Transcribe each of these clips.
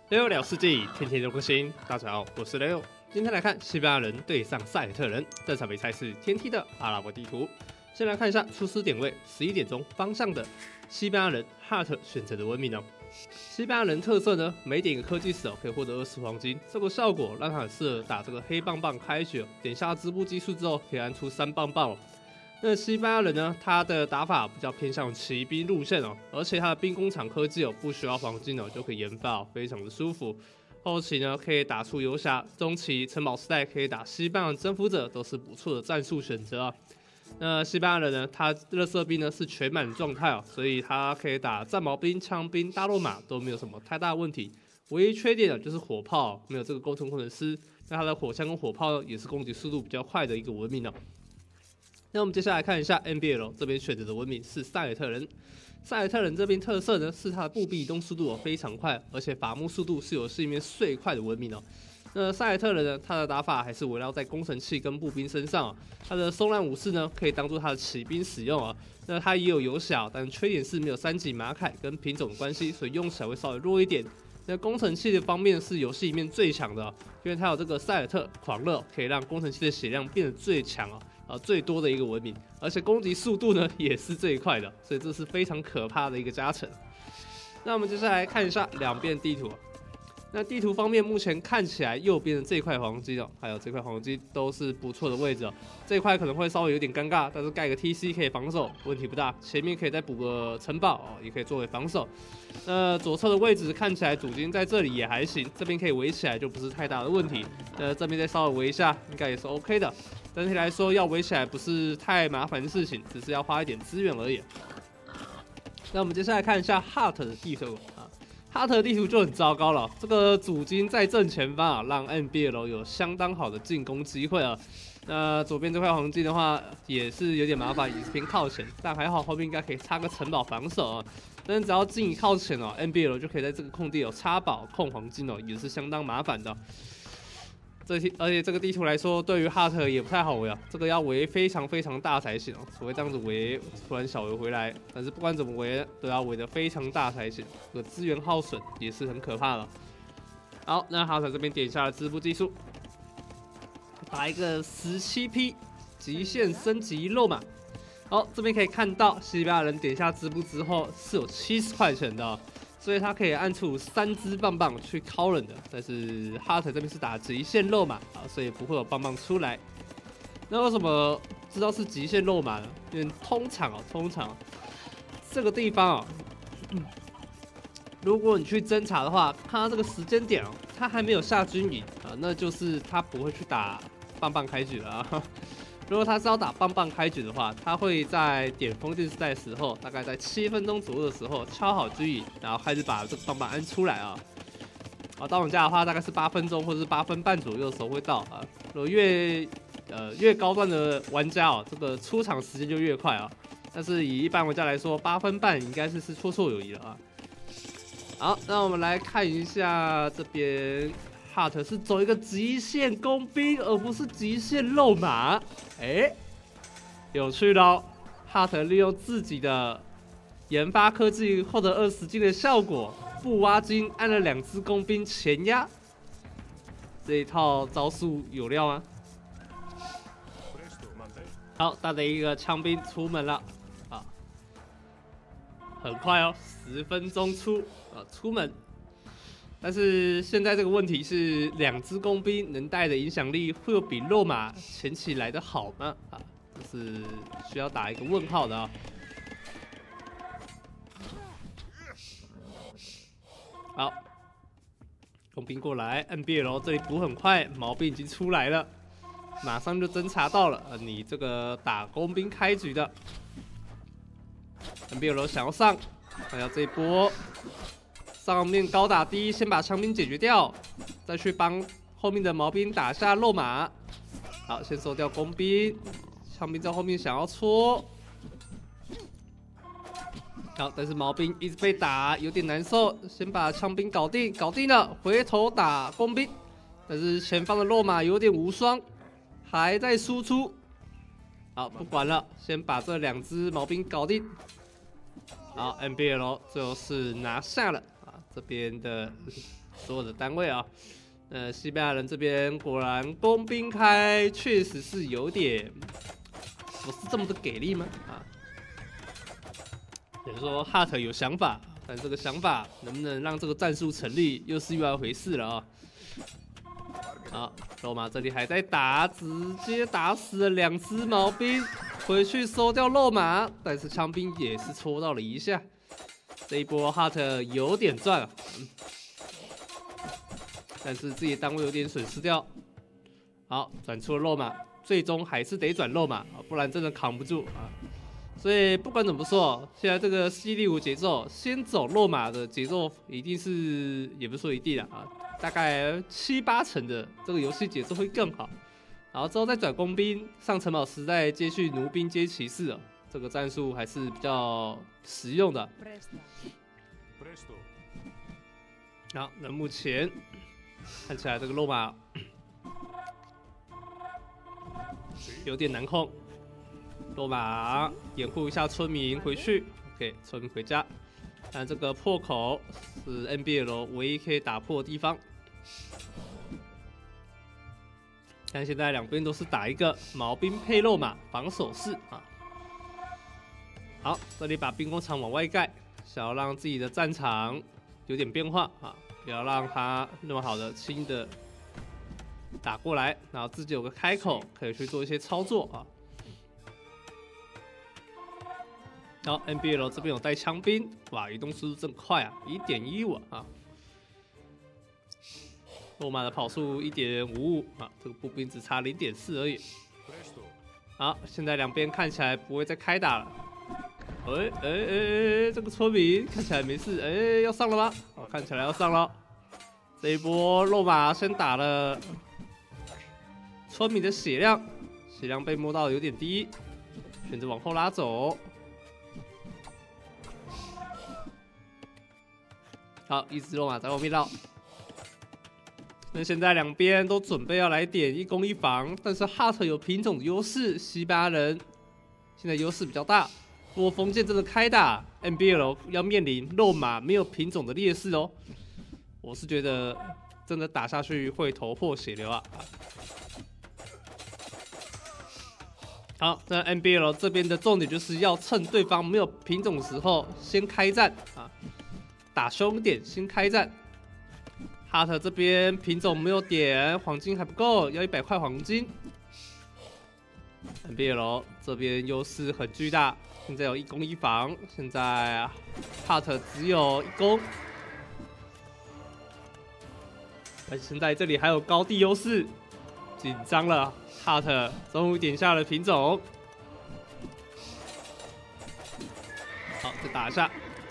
6聊世纪，天天都更新。大家好，我是6。今天来看西班牙人对上塞尔特人，这场比赛是天梯的阿拉伯地图。先来看一下出师点位，11点钟方向的西班牙人 Hart 选择的文明哦。西班牙人特色呢，每点一个科技石可以获得20黄金，这个效果让他很适合打这个黑棒棒开局。点下织布技术之后，可以按出3棒棒哦。那西班牙人呢，他的打法比较偏向骑兵路线哦，而且他的兵工厂科技不需要黄金就可以研发非常的舒服。后期呢可以打出游侠，中期城堡时代可以打西班牙征服者，都是不错的战术选择啊。那西班牙人呢，他垃圾兵呢是全满的状态所以他可以打战矛兵、枪兵、大罗马都没有什么太大的问题。唯一缺点就是火炮没有这个工程工程师，那他的火枪跟火炮也是攻击速度比较快的一个文明那我们接下来看一下 NBL 这边选择的文明是塞尔特人。塞尔特人这边特色呢是他的步兵移动速度非常快，而且伐木速度是游戏里面最快的文明那塞尔特人呢，他的打法还是围绕在工程器跟步兵身上他的松兰武士呢可以当做他的骑兵使用那他也有游侠，但缺点是没有3级马凯跟品种的关系，所以用起来会稍微弱一点。那工程器的方面是游戏里面最强的因为它有这个塞尔特狂热，可以让工程器的血量变得最强最多的一个文明，而且攻击速度呢也是最快的，所以这是非常可怕的一个加成。那我们接下来看一下两边地图。那地图方面，目前看起来右边的这块黄金还有这块黄金都是不错的位置这一块可能会稍微有点尴尬，但是盖个 TC 可以防守，问题不大。前面可以再补个城堡也可以作为防守。那左侧的位置看起来主金在这里也还行，这边可以围起来就不是太大的问题。这边再稍微围一下，应该也是 OK 的。整体来说，要围起来不是太麻烦的事情，只是要花一点资源而已。那我们接下来看一下 Hart 的地图Hart 的地图就很糟糕了，这个主金在正前方让 NBL 有相当好的进攻机会那左边这块黄金的话也是有点麻烦，也是偏靠前，但还好后面应该可以插个城堡防守但是只要进一靠前NBL 就可以在这个空地插宝控黄金也是相当麻烦的。而且这个地图来说，对于 Hart 也不太好围这个要围非常非常大才行除非这样子围突然小围回来，但是不管怎么围都要围得非常大才行，这个资源耗损也是很可怕的。好，那 Hart 这边点下了织布技术，打一个17P 极限升级肉马。好，这边可以看到西班牙人点下织布之后是有70块钱的所以他可以按出3支棒棒去敲人的，但是 Hart 这边是打极限肉马所以不会有棒棒出来。那为什么知道是极限肉马呢？因为通常这个地方如果你去侦查的话，看到这个时间点他还没有下军营那就是他不会去打棒棒开局了如果他是要打棒棒开局的话，他会在点封建时代的时候，大概在7分钟左右的时候敲好军营，然后开始把这个棒棒按出来到我们家的话，大概是8分钟或者是8分半左右的时候会到如果越高段的玩家这个出场时间就越快但是以一般玩家来说，8分半应该是绰绰有余了好，那我们来看一下这边。Hart 是走一个极限工兵，而不是极限肉马。有趣的Hart 利用自己的研发科技获得20金的效果，不挖金按了2只工兵前压，这一套招数有料吗？好，带着一个枪兵出门了很快10分钟出门。但是现在这个问题是，2只工兵能带的影响力会有比肉马前期来的好吗？这是需要打一个问号的好，工兵过来 ，NBL 这里补很快，毛病已经出来了，马上就侦查到了你这个打工兵开局的 NBL 想要上，看下这一波。上面高打低，先把枪兵解决掉，再去帮后面的毛兵打下肉马。好，先收掉工兵，枪兵在后面想要戳。好，但是毛兵一直被打，有点难受。先把枪兵搞定了，回头打工兵。但是前方的肉马有点无双，还在输出。好，不管了，先把这2只毛兵搞定。好 ，NBL 最后是拿下了这边的所有的单位啊。西班牙人这边果然工兵开，确实是有点不是这么的给力吗？啊，也就是说哈特有想法，但这个想法能不能让这个战术成立，又是另外一回事了啊。好，罗马这里还在打，直接打死了2只毛兵，回去收掉肉马，但是枪兵也是戳到了一下。这一波哈特有点赚啊。但是自己的单位有点损失掉。好，转出了肉马，最终还是得转肉马，不然真的扛不住啊。所以不管怎么说，现在这个C65节奏，先走肉马的节奏一定是，也不是说一定啊，大概7、8成的这个游戏节奏会更好。然后之后再转工兵，上城堡时代接续弩兵接骑士，这个战术还是比较实用的。好，那目前看起来这个肉马有点难控，肉马掩护一下村民回去 ，OK， 村民回家。但这个破口是 NBL 唯一可以打破的地方。但现在两边都是打一个毛兵配肉马防守式啊。好，这里把兵工厂往外盖，想要让自己的战场有点变化啊。不要让他那么好的轻易的打过来，然后自己有个开口可以去做一些操作啊。然后 NBL 这边有带枪兵，哇，移动速度真快啊，1.15啊。罗马的跑速1.55啊，这个步兵只差0.4而已。好，现在两边看起来不会再开打了。这个村民看起来没事，要上了吗？哦，看起来要上了。这一波肉马先打了村民的血量被摸到有点低，选择往后拉走。好，一只肉马在后面绕。那现在两边都准备要来点1攻1防，但是哈特有品种的优势，西班牙人现在优势比较大。如果封建真的开打 ，NBL 要面临肉马没有品种的劣势哦。我是觉得真的打下去会头破血流啊。好，那 NBL 这边的重点就是要趁对方没有品种的时候先开战啊，打凶点先开战。哈特这边品种没有点，黄金还不够，要100块黄金。NBL 这边优势很巨大。现在有1攻1防，现在哈特只有1攻，而现在这里还有高地优势，紧张了。哈特终于点下了品种，好，再打一下，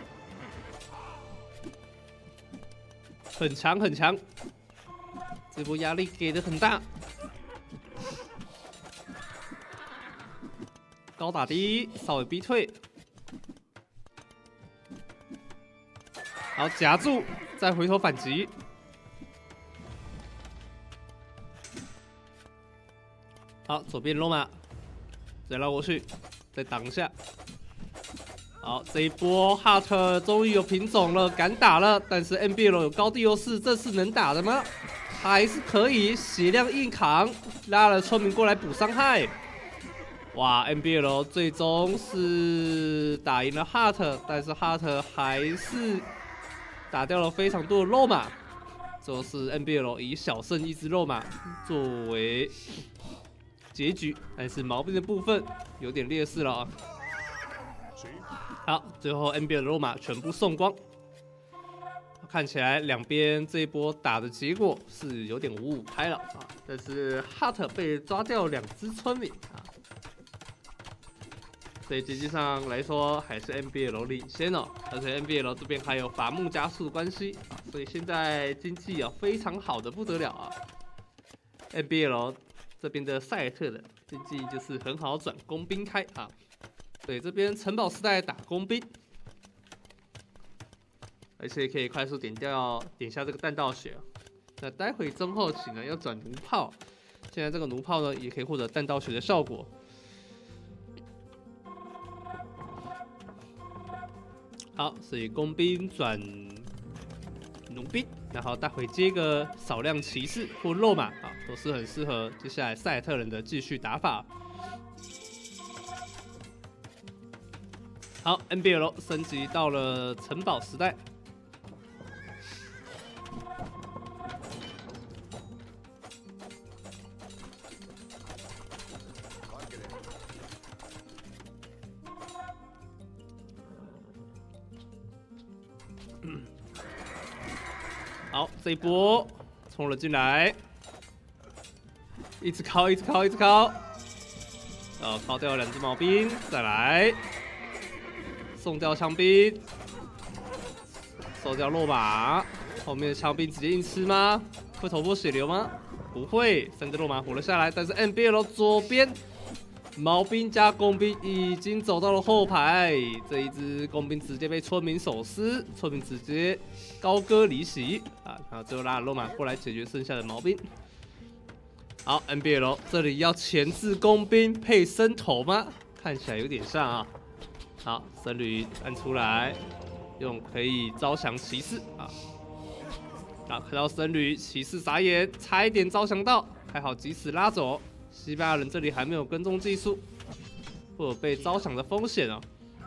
很强很强，这波压力给的很大。高打低，稍微逼退，好夹住，再回头反击。好，左边罗马，再绕过去，再挡一下。好，这一波哈特终于有品种了，敢打了，但是 NBL 有高地优势，这是能打的吗？还是可以，血量硬扛，拉了村民过来补伤害。哇 ，NBL 最终是打赢了哈特，但是哈特还是打掉了非常多的肉马，这是 NBL 以小胜1只肉马作为结局，但是毛病的部分有点劣势了啊。好，最后 NBL 的肉马全部送光，看起来两边这一波打的结果是有点5-5开了啊，但是哈特被抓掉2只村民啊。所以经济上来说还是 NBL 领先哦，而且 NBL 这边还有伐木加速的关系啊，所以现在经济非常好的不得了啊。NBL 这边的赛尔特的经济就是很好转工兵开啊，对，这边城堡时代打工兵，而且可以快速点下这个弹道血。那待会中后期呢要转弩炮，现在这个弩炮呢也可以获得弹道血的效果。好，所以工兵转弩兵，然后待会接个少量骑士或肉马啊，都是很适合接下来赛尔特人的继续打法。好 ，NBL 升级到了城堡时代。好，这一波冲了进来，一直敲，一直敲，一直敲。敲掉2只毛兵，再来。送掉枪兵，收掉肉马，后面的枪兵直接硬吃吗？会头破血流吗？不会，3只肉马活了下来。但是 NBL 左边毛兵加工兵已经走到了后排，这一只工兵直接被村民手撕，村民直接高歌离席啊！然后最后拉了肉马过来解决剩下的毛兵。好 ，NBL 这里要前置工兵配伸头吗？看起来有点像啊。好，僧侣按出来，用可以招降骑士啊！啊，看到僧侣骑士傻眼，差一点招降到，还好及时拉走。西班牙人这里还没有跟踪技术，会有被招降的风险哦。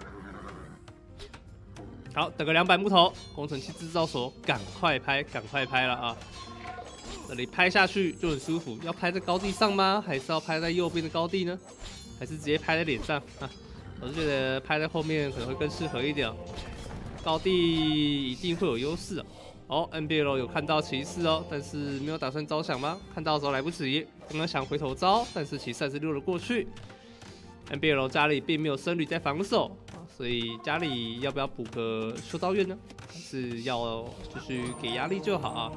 好，等个200木头，工程器制造所赶快拍，赶快拍了啊！这里拍下去就很舒服，要拍在高地上吗？还是要拍在右边的高地呢？还是直接拍在脸上啊？我是觉得拍在后面可能会更适合一点，高地一定会有优势哦。NBL 有看到骑士哦，但是没有打算招降吗？看到的时候来不及，刚刚想回头招，但是骑士还是溜了过去。NBL 家里并没有僧侣在防守，所以家里要不要补个修道院呢？还是要继续给压力就好啊？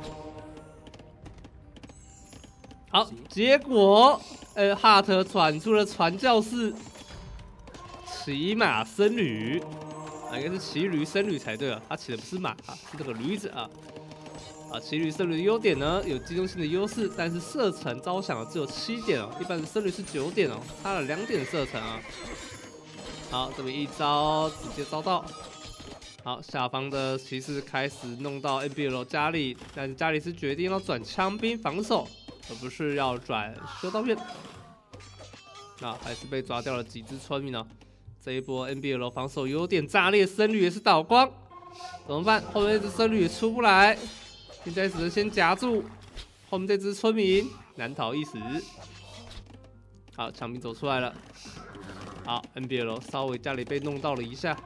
好，结果哈特传出了传教士。骑马僧侣啊，应该是骑驴僧侣才对啊。他骑的不是马啊，是这个驴子啊。骑驴僧侣的优点呢，有机动性的优势，但是射程招降只有7点哦，一般的僧侣是9点哦，差了2点射程啊。好，这边一招直接招到。好，下方的骑士开始弄到 NBL 家里，但是家里是决定要转枪兵防守，而不是要转修道院。还是被抓掉了几只村民哦。这一波 NBL 防守有点炸裂，僧侣也是倒光，怎么办？后面这只僧侣也出不来，现在只能先夹住后面这只村民，难逃一死。好，枪兵走出来了。好 ，NBL 稍微家里被弄到了一下，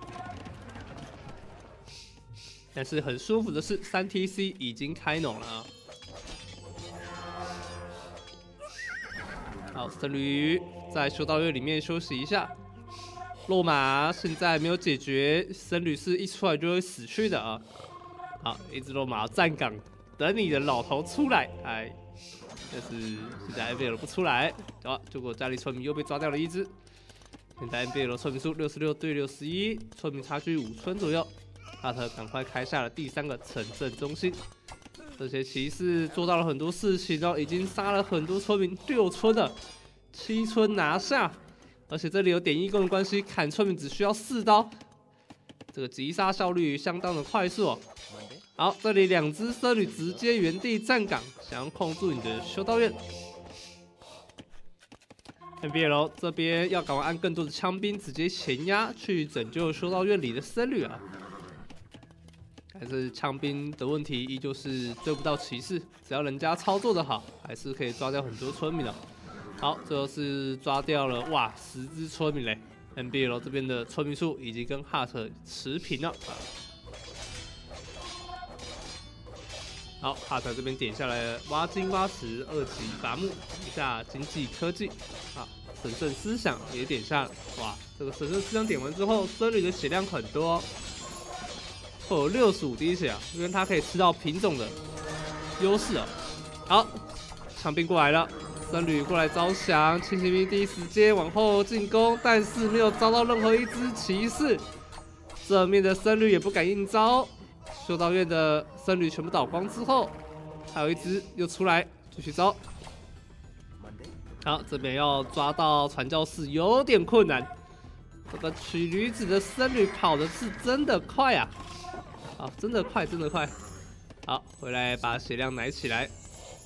但是很舒服的是，3TC 已经开农了啊。好，僧侣在修道院里面休息一下。肉马现在没有解决，僧侣是一出来就会死去的啊！好，一只肉马站岗，等你的老头出来。哎，但是现在 NBL 不出来，好，结果家里村民又被抓掉了一只。现在 NBL 村民数66对61，村民差距5村左右。哈特赶快开下了第3个城镇中心。这些骑士做到了很多事情哦，已经杀了很多村民，6村了，7村拿下。而且这里有点义工的关系，砍村民只需要4刀，这个击杀效率相当的快速哦。好，这里2只僧侣直接原地站岗，想要控住你的修道院。NBL 这边要赶快按更多的枪兵直接前压去拯救修道院里的僧侣啊。但是枪兵的问题依旧是追不到骑士，只要人家操作的好，还是可以抓掉很多村民的。好，最后是抓掉了哇10只村民嘞 ！NBL 这边的村民数已经跟哈特持平了。好，哈特这边点下来挖金挖石2级伐木，点下经济科技，啊，神圣思想也点下了。哇，这个神圣思想点完之后，僧侣的血量很多，会有65滴血啊，因为它可以吃到品种的优势啊。好，枪兵过来了。僧侣过来招降，轻骑兵第一时间往后进攻，但是没有招到任何一只骑士。正面的僧侣也不敢应招，修道院的僧侣全部倒光之后，还有一只又出来继续招。好，这边要抓到传教士有点困难。这个取驴子的僧侣跑的是真的快啊！啊，真的快，真的快。 好，回来把血量奶起来。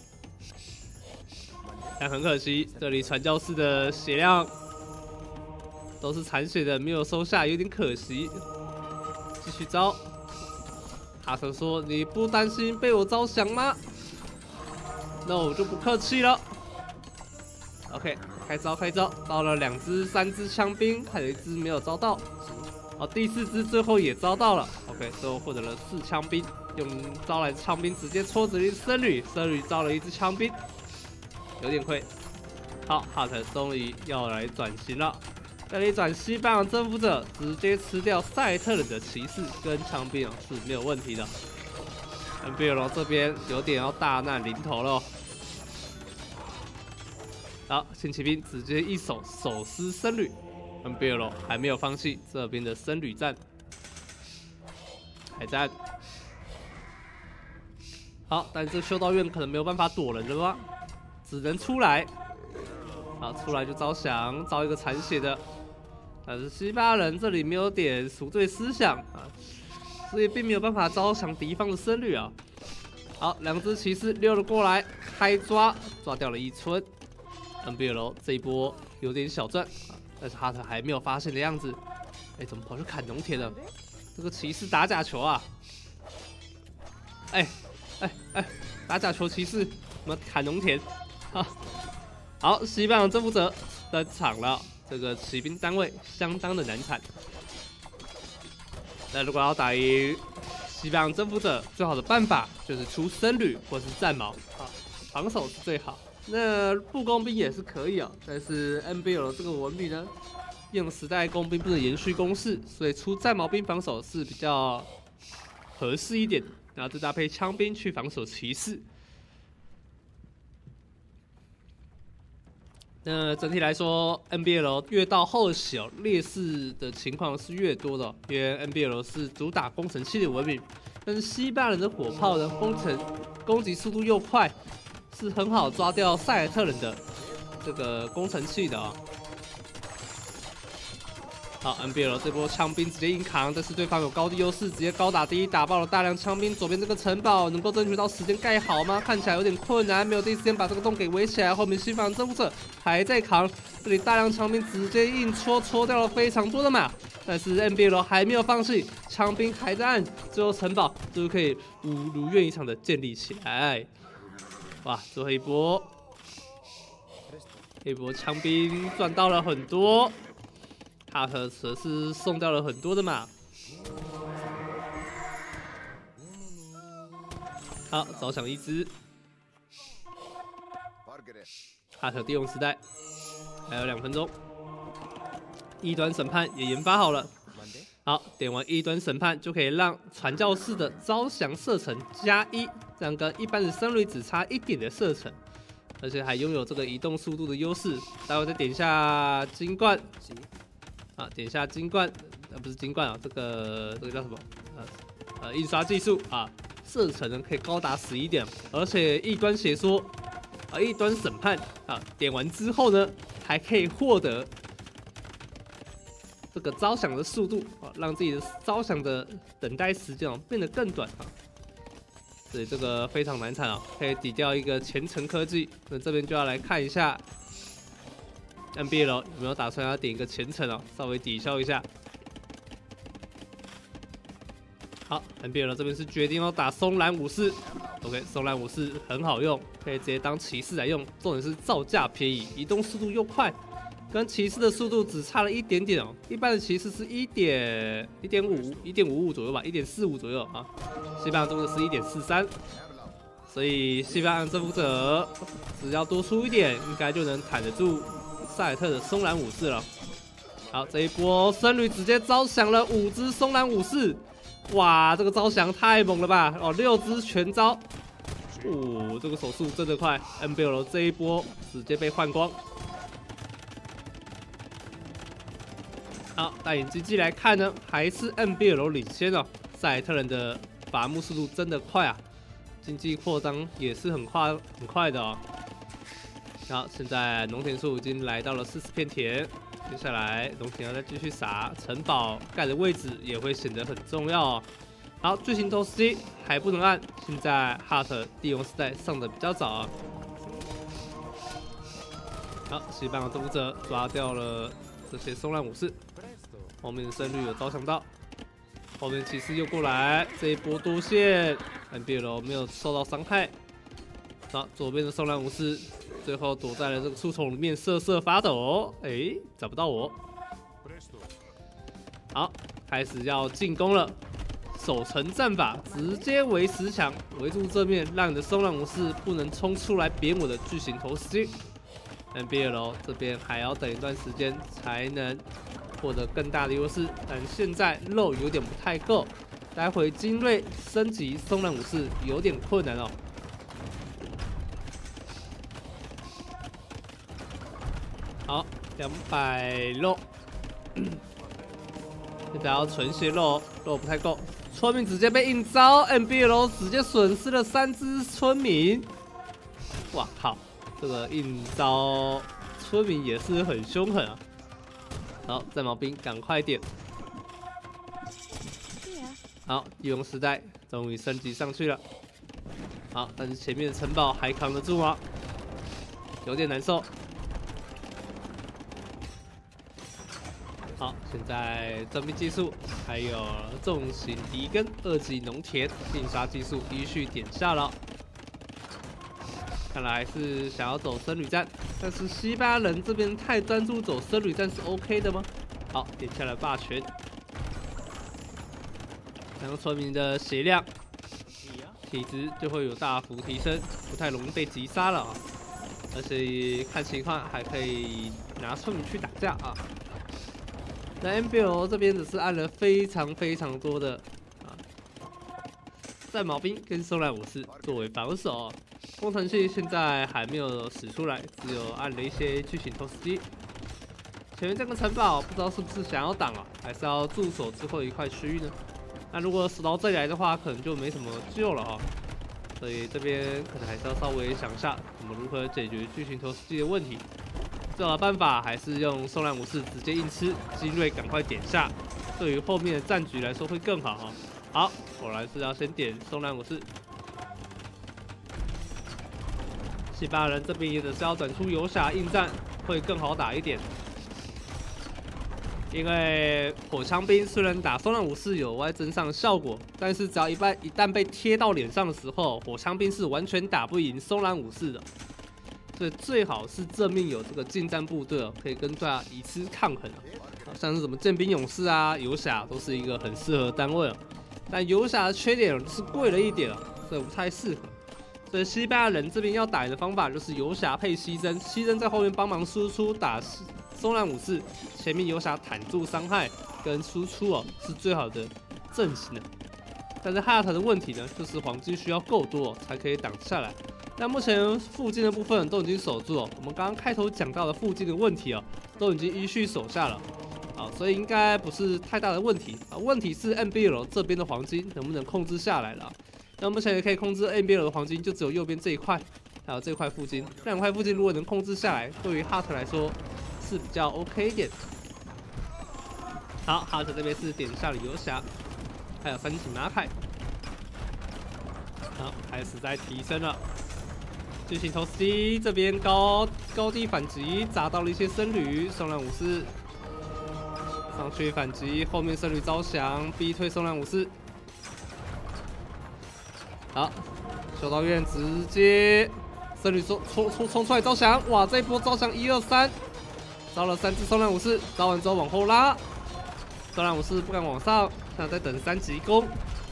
但很可惜，这里传教士的血量都是残血的，没有收下，有点可惜。继续招。哈特说：“你不担心被我招降吗？”那我就不客气了。OK， 开招，到了2只、3只枪兵，还有1只没有招到。第4只最后也招到了。OK， 最后获得了4枪兵，用招来的枪兵直接戳死了一只僧侣，僧侣招了1只枪兵，有点亏。好，哈特终于要来转型了。这里转西班牙征服者，直接吃掉赛特人的骑士跟枪兵是没有问题的。NBL 这边有点要大难临头了。好，新骑兵直接一手手撕僧侣 ，NBL 还没有放弃这边的僧侣战，海战。好，但这修道院可能没有办法躲人了吧，只能出来。好，出来就招降，招一个残血的。但是西班牙人这里没有点赎罪思想啊，所以并没有办法招降敌方的僧侣啊。好，2只骑士溜了过来，开抓掉了1村。NBL 这一波有点小赚啊，但是哈特还没有发现的样子。怎么跑去砍农田了？这个骑士打假球啊！打假球骑士，我们砍农田啊！好，西班牙征服者登场了。这个骑兵单位相当的难缠。那如果要打赢西班牙征服者，最好的办法就是出僧侣或是战矛啊，防守是最好。那步工兵也是可以啊，但是 NBL 这个文明呢，用时代工兵不能延续攻势，所以出战矛兵防守是比较合适一点。然后再搭配枪兵去防守骑士。那整体来说 ，NBL 越到后期劣势的情况是越多的，因为 NBL 是主打工程器的文明，但是西班牙人的火炮呢，攻击速度又快，是很好抓掉塞尔特人的这个工程器的啊。好 ，NBL 这波枪兵直接硬扛，但是对方有高地优势，直接高打第一，打爆了大量枪兵。左边这个城堡能够争取到时间盖好吗？看起来有点困难，没有第一时间把这个洞给围起来。后面西方征服者还在扛，这里大量枪兵直接硬戳掉了非常多的马，但是 NBL 还没有放弃，枪兵还在按，最后城堡就可以如愿以偿的建立起来。哇，最后一波枪兵赚到了很多。哈特则是送掉了很多的马。好，早抢1只。哈特帝王时代还有2分钟，异端审判也研发好了。好，点完异端审判就可以让传教士的招降射程+1，这样跟一般的僧侣只差1点的射程，而且还拥有这个移动速度的优势。待会再点一下金冠。啊，点一下金冠，不是金冠啊，这个叫什么？印刷技术啊，射程呢可以高达11点，而且异端邪说啊，异端审判啊，点完之后呢，还可以获得这个招降的速度啊，让自己的招降的等待时间变得更短啊。所以这个非常难产啊，可以抵掉一个前程科技。那这边就要来看一下。NBL 有没有打算要点一个前程哦，稍微抵消一下。好 ，NBL 这边是决定要打松兰武士。OK， 松兰武士很好用，可以直接当骑士来用。重点是造价便宜，移动速度又快，跟骑士的速度只差了一点点哦。一般的骑士是1.55左右吧，1.45左右啊。西班牙中的是1.43，所以西班牙征服者只要多出一点，应该就能坦得住塞尔特的松兰武士了。好，这一波僧侣直接招降了5只松兰武士，哇，这个招降太猛了吧！6只全招，这个手速真的快。NBL 这一波直接被换光。好，但以经济来看呢，还是 NBL 领先哦。塞尔特人的伐木速度真的快啊，经济扩张也是很快的哦。好，现在农田数已经来到了40片田，接下来农田要再继续撒，城堡盖的位置也会显得很重要哦。 好，巨型投石机还不能按，现在 Hart 帝王时代上的比较早啊。好，西班牙征服者抓掉了这些松兰武士，后面的胜率有招降到，后面骑士又过来，这一波多线 ，NBL 没有受到伤害。好，左边的松兰武士最后躲在了这个树丛里面瑟瑟发抖，哎，找不到我。好，开始要进攻了。守城战法，直接围10强，围住这面，让你的松兰武士不能冲出来扁我的巨型投石机。NBL 这边还要等一段时间才能获得更大的优势，但现在肉有点不太够，待会精锐升级松兰武士有点困难哦。好，200肉，现在要存些肉，肉不太够。村民直接被硬招 ，NBL 直接损失了3只村民。哇靠，这个硬招村民也是很凶狠啊！好，战矛兵赶快点。好，帝王时代终于升级上去了。好，但是前面的城堡还扛得住吗？有点难受。好，现在征兵技术还有重型笛根、2级农田并杀技术依序点下了。看来还是想要走僧侣战，但是西班牙人这边太专注走僧侣战是 OK 的吗？好，点下了霸权。2个村民的血量、体质就会有大幅提升，不太容易被击杀了啊！而且看情况还可以拿村民去打架啊。那 NBL 这边只是按了非常多的战矛兵跟松兰武士作为防守，工程器现在还没有使出来，只有按了一些巨型投石机。前面这个城堡不知道是不是想要挡啊，还是要驻守最后一块区域呢？那如果守到这里来的话，可能就没什么救了啊。所以这边可能还是要稍微想一下，我们如何解决巨型投石机的问题。最好的办法还是用松兰武士直接硬吃，精锐赶快点下，对于后面的战局来说会更好啊。好，果然是要先点松兰武士。西班牙人这边也只是要转出游侠应战，会更好打一点。因为火枪兵虽然打松兰武士有歪增上效果，但是只要一旦被贴到脸上的时候，火枪兵是完全打不赢松兰武士的。所以最好是正面有这个近战部队可以跟对啊以资抗衡像是什么剑兵勇士啊、游侠都是一个很适合的单位但游侠的缺点是贵了一点所以不太适合。所以西班牙人这边要打赢的方法就是游侠配西征，西征在后面帮忙输出打松兰武士，前面游侠坦住伤害跟输出是最好的阵型的。但是哈特的问题呢，就是黄金需要够多才可以挡下来。那目前附近的部分都已经守住我们刚刚开头讲到的附近的问题都已经依序守下了，所以应该不是太大的问题问题是 NBL 这边的黄金能不能控制下来了那目前也可以控制 NBL 的黄金，就只有右边这一块，还有这块附近，这2块附近如果能控制下来，对于哈特来说是比较 OK 一点。好，哈特这边是点下了游侠，还有3级马凯，好，开始在提升了。巨型投石机这边高地反击，砸到了一些僧侣，松兰武士上去反击，后面僧侣招降，逼退松兰武士。好，修道院直接僧侣冲出来招降，哇，这一波招降1、2、3，招了3只松兰武士，招完之后往后拉，松兰武士不敢往上，现在在等3级攻。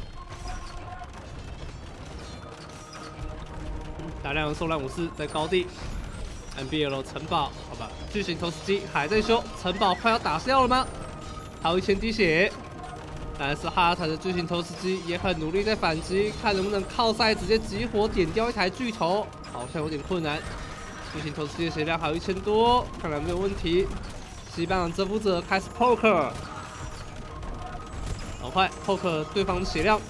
大量的松兰武士在高地 ，NBL 城堡，好吧，巨型投石机还在修，城堡快要打掉了吗？还有1000滴血，但是哈特的巨型投石机也很努力在反击，看能不能靠塞直接集火点掉一台巨头，好像有点困难。巨型投石机的血量还有1000多，看来没有问题。西班牙征服者开始 poke， 好快 poke 对方的血量。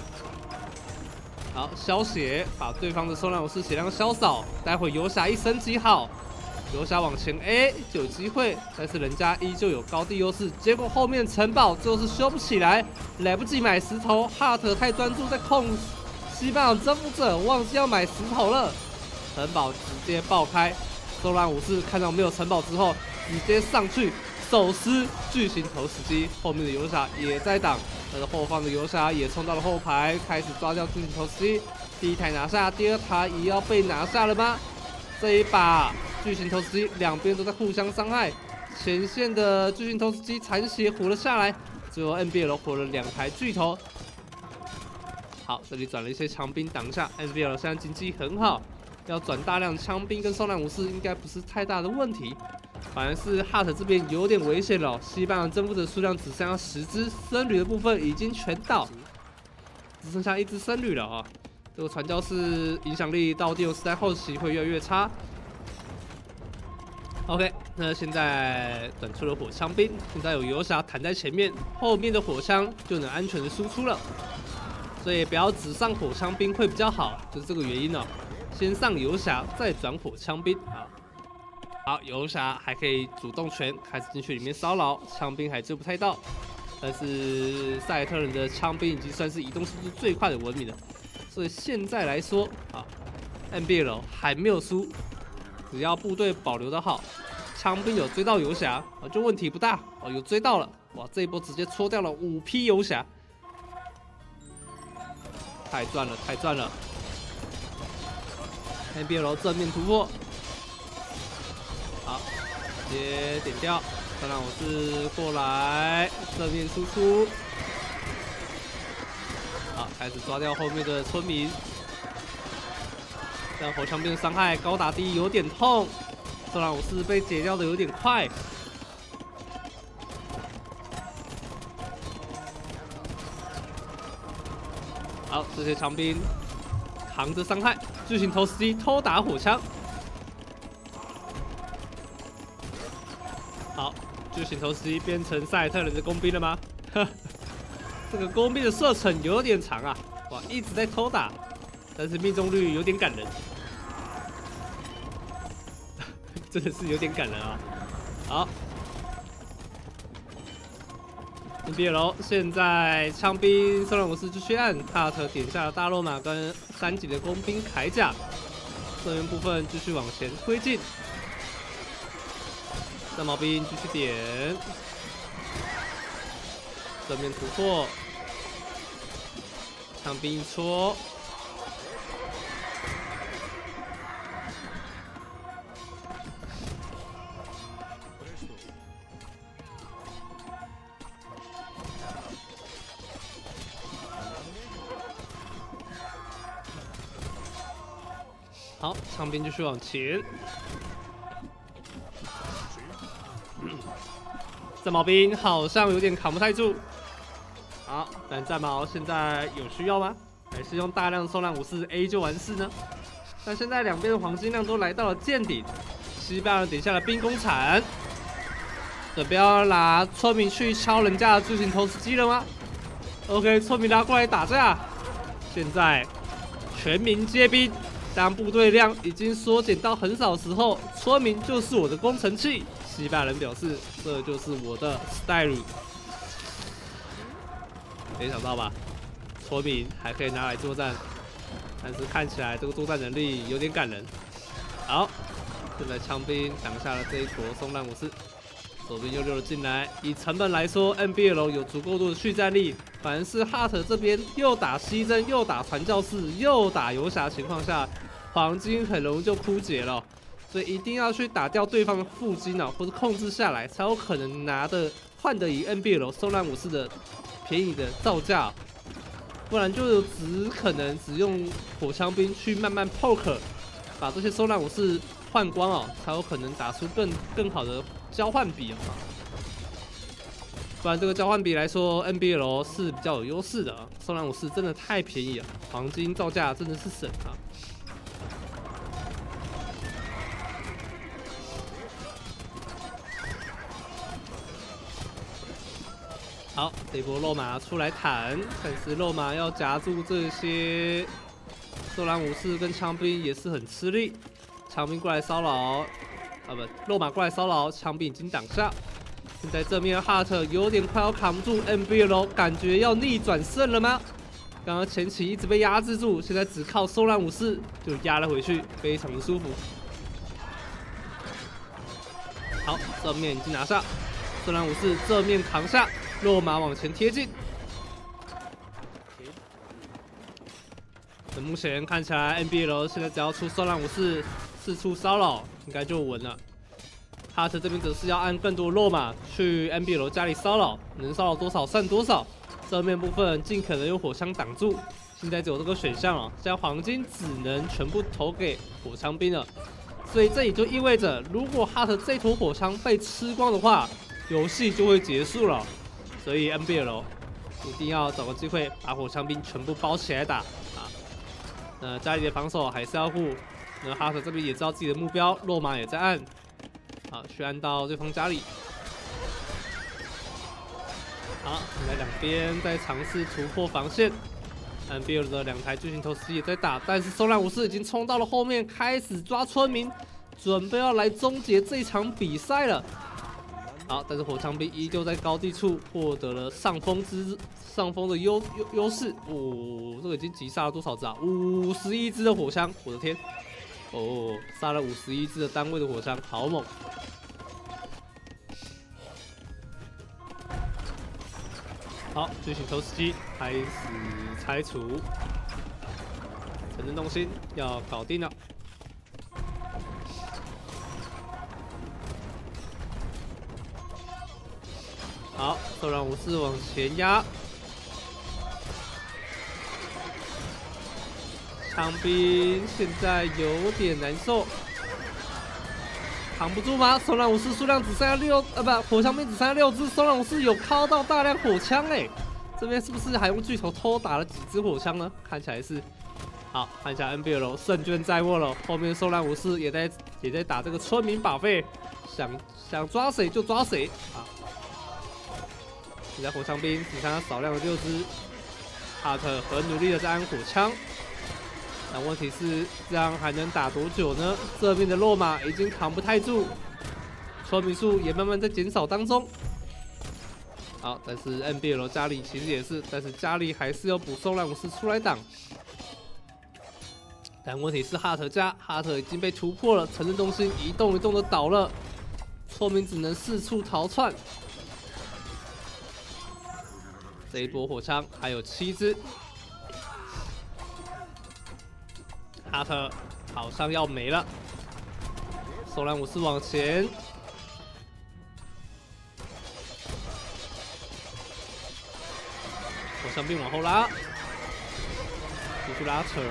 好，消血，把对方的松兰武士血量消扫。待会游侠一升级好， 游侠往前 A 就有机会，但是人家依旧有高地优势。结果后面城堡就是修不起来，来不及买石头。哈特太专注在控西班牙征服者，忘记要买石头了，城堡直接爆开。松兰武士看到没有城堡之后，直接上去手撕巨型投石机。后面的游侠也在挡，但是后方的游侠也冲到了后排，开始抓掉巨型投石机。第一台拿下，第二台也要被拿下了吗？这一把巨型投石机两边都在互相伤害，前线的巨型投石机残血活了下来，最后 NBL 活了2台巨头。好，这里转了一些枪兵挡下 ，NBL 现在经济很好，要转大量枪兵跟松兰武士应该不是太大的问题。反而是哈特这边有点危险了，西班牙征服者数量只剩下10只，僧侣的部分已经全倒，只剩下1只僧侣了啊。这个传教士影响力到第6时代后期会越来越差。OK， 那现在转出了火枪兵，现在有游侠弹在前面，后面的火枪就能安全的输出了。所以不要只上火枪兵会比较好，就是这个原因哦。先上游侠，再转火枪兵啊。好，游侠还可以主动权开始进去里面骚扰，枪兵还追不太到。但是赛尔特人的枪兵已经算是移动速度最快的文明了。所以现在来说啊 ，NBL 还没有输，只要部队保留的好，枪兵有追到游侠啊，就问题不大哦，有追到了，哇，这一波直接戳掉了5批游侠，太赚了，太赚了 ！NBL 正面突破，好，直接点掉，再让我是过来正面输出。好，开始抓掉后面的村民，但火枪兵的伤害高打低，有点痛。虽然我是被解掉的有点快。好，这些枪兵扛着伤害，巨型投石机偷打火枪。好，巨型投石机变成赛尔特人的工兵了吗？这个工兵的射程有点长啊，哇，一直在偷打，但是命中率有点感人，真的是有点感人啊。好 ，NBL 现在枪兵松兰武士继续按，哈特点下了大肉马跟3级的工兵铠甲，这边部分继续往前推进，战矛兵继续点。正面突破，枪兵一戳，好，枪兵继续往前。战矛兵好像有点扛不太住。好，但战矛现在有需要吗？还是用大量松兰武士 A 就完事呢？但现在两边的黄金量都来到了见顶，西班牙人点下了兵工铲，准备要拿村民去敲人家的巨型投石机了吗 ？OK， 村民拉过来打架，现在全民皆兵。当部队量已经缩减到很少时候，村民就是我的工程器。西班牙人表示，这就是我的 style。没想到吧？村民还可以拿来作战，但是看起来这个作战能力有点感人。好，现在枪兵挡下了这一坨松兰武士，左边又溜了进来。以成本来说 ，NBL 有足够多的续战力，反而是哈特这边又打西征，又打传教士，又打游侠情况下，黄金很容易就枯竭了。所以一定要去打掉对方的副金啊，或者控制下来，才有可能换得以 NBL 松兰武士的便宜的造价，不然就可能只用火枪兵去慢慢 poke， 把这些松兰武士换光哦，才有可能打出更好的交换比啊。不然这个交换比来说 ，NBL 是比较有优势的啊。松兰武士真的太便宜了，黄金造价真的是省啊。好，这波肉马出来坦，但是肉马要夹住这些松兰武士跟枪兵也是很吃力。枪兵过来骚扰， 肉马过来骚扰，枪兵已经挡下。现在正面哈特有点快要扛不住 NBL， 感觉要逆转胜了吗？刚刚前期一直被压制住，现在只靠松兰武士就压了回去，非常的舒服。好，正面已经拿下，松兰武士正面扛下，肉马往前贴近。目前看起来 NBL 现在只要出松兰武士四处骚扰，应该就稳了。哈特这边则是要按更多肉马去 NBL 家里骚扰，能骚扰多少算多少。正面部分尽可能用火枪挡住，现在只有这个选项了。现在黄金只能全部投给火枪兵了，所以这也就意味着，如果哈特这坨火枪被吃光的话，游戏就会结束了。所以 NBL 一定要找个机会把火枪兵全部包起来打啊！家里的防守还是要护。哈特这边也知道自己的目标，肉马也在按。好，去按到对方家里。好，现在两边在尝试突破防线。NBL 的2台巨型投石机也在打，但是松兰武士已经冲到了后面，开始抓村民，准备要来终结这场比赛了。好，但是火枪兵依旧在高地处获得了上风的优势。哦，这个已经击杀了多少只啊？51只的火枪，我的天！哦，杀了51只的单位的火枪，好猛！好，巨型投石机开始拆除，城镇中心要搞定了。好，松兰武士往前压，枪兵现在有点难受，扛不住吗？松兰武士数量只剩下火枪兵只剩下6只，松兰武士有靠到大量火枪哎，这边是不是还用巨头偷打了几只火枪呢？看起来是。好，看一下 NBL 胜券在握了，后面松兰武士也在打这个村民把费，想抓谁就抓谁啊！现在火枪兵只剩下少量的6只，哈特很努力的在按火枪，但问题是这样还能打多久呢？这边的落马已经扛不太住，村民数也慢慢在减少当中。好，但是 NBL 家里其实也是，但是家里还是要补松兰武士出来挡。但问题是哈特已经被突破了，城镇中心一动一动的倒了，村民只能四处逃窜。这一波火枪还有7只，哈特好像要没了。松兰武士往前，火枪兵往后拉，继续拉扯。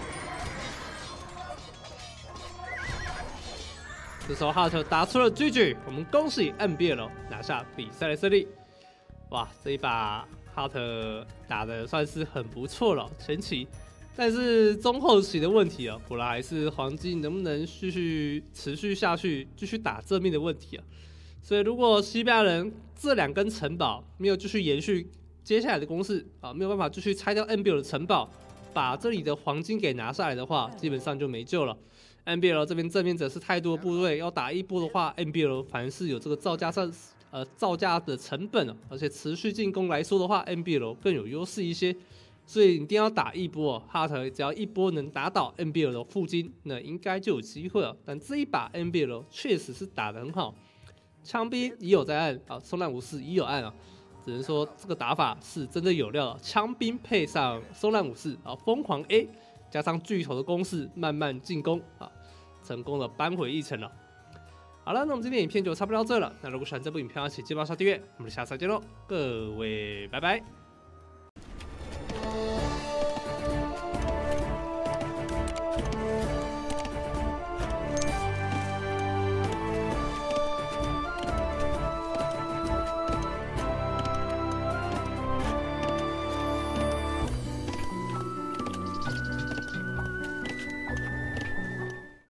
这时候哈特打出了 GG， 我们恭喜 NBL 拿下比赛的胜利。哇，这一把哈特打的算是很不错了，前期，但是中后期的问题啊，果然还是黄金能不能持续下去，继续打正面的问题啊。所以如果西班牙人这2根城堡没有继续延续接下来的攻势啊，没有办法继续拆掉 NBL 的城堡，把这里的黄金给拿下来的话，基本上就没救了。NBL 这边正面者是太多的部队，要打一波的话 ，NBL 反而是有这个造价的成本，而且持续进攻来说的话 ，NBL 更有优势一些，所以一定要打一波。哈特只要一波能打倒 NBL 的附金，那应该就有机会了。但这一把 NBL 确实是打得很好，枪兵也有在按啊，松兰武士也有按啊，只能说这个打法是真的有料，枪兵配上松兰武士啊，疯狂 A。加上巨头的攻势，慢慢进攻啊，成功的扳回一城了。好了，那我们今天影片就差不多到这了。那如果喜欢这部影片，请记得下订阅。我们下次再见喽，各位，拜拜。